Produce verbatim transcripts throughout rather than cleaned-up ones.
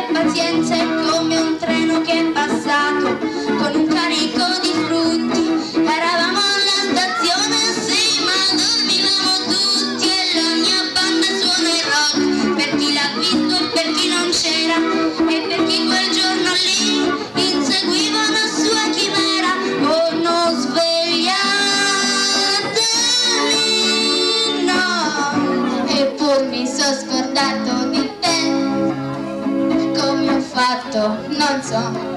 pazienza è come un treno che è passato con un carico di frutti. Eravamo alla stazione, sì, ma dormivamo tutti e la mia banda suona il rock per chi l'ha visto e per chi non c'era e per chi quel giorno lì inseguiva una sua chimera. Oh, non svegliatevi, no, eppur mi sono scordato di te. Come ho fatto, non so.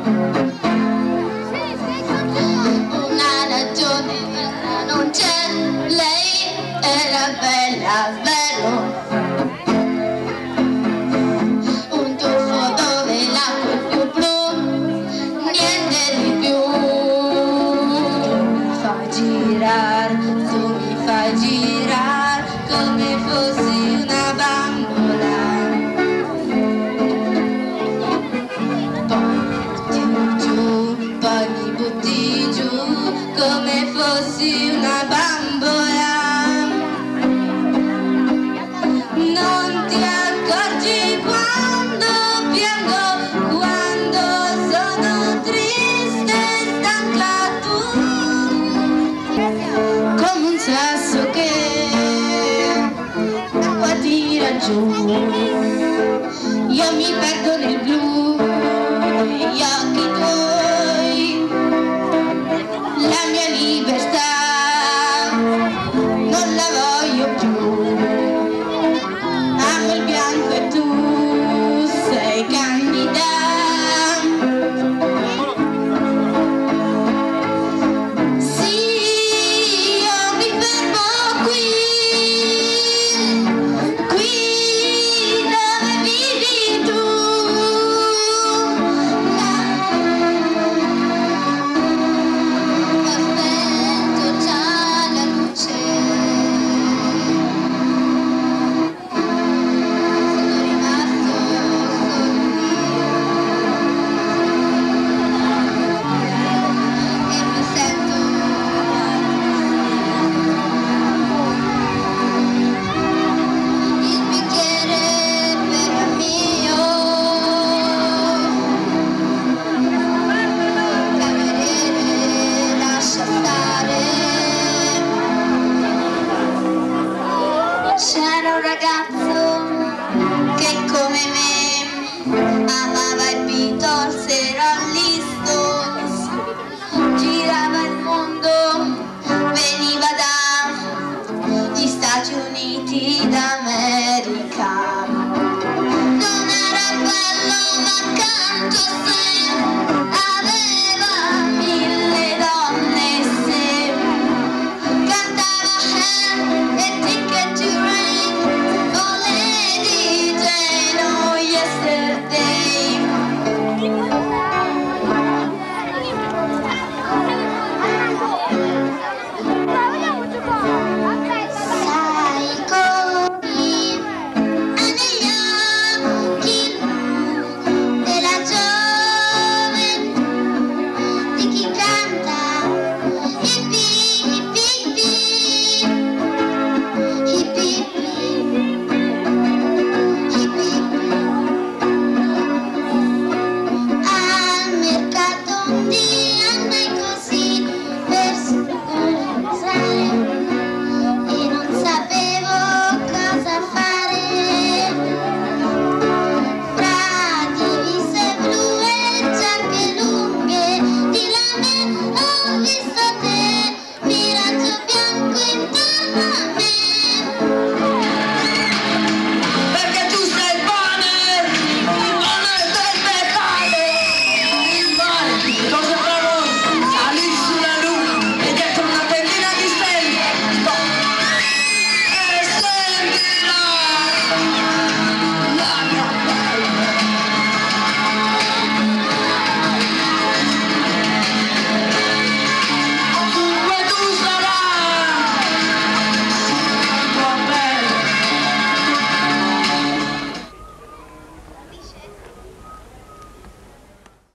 Una ragione non c'è, lei era bella, vero? Un tuffo dove l'acqua è più blu, niente di più. Mi fa girare, tu mi fai girare come fossi una bambola. Poi mi butti giù come fossi una bambola. Non ti accorgi quando piango, quando sono triste e stanca, tu come un sasso che l'acqua tira giù. Io mi perdo nel blu degli occhi tuoi, la mia libertà non la voglio più. Amo il bianco e tu sei candida. Sì, io mi fermo qui, qui dove vivi tu. C'era un ragazzo